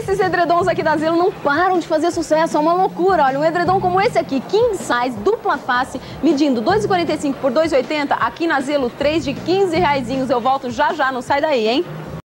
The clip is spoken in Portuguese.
esses edredons aqui da Zelo não param de fazer sucesso, é uma loucura. Olha, um edredom como esse aqui, king size, dupla face, medindo 2,45 por 2,80, aqui na Zelo, 3 de R$15. Eu volto já já, não sai daí, hein?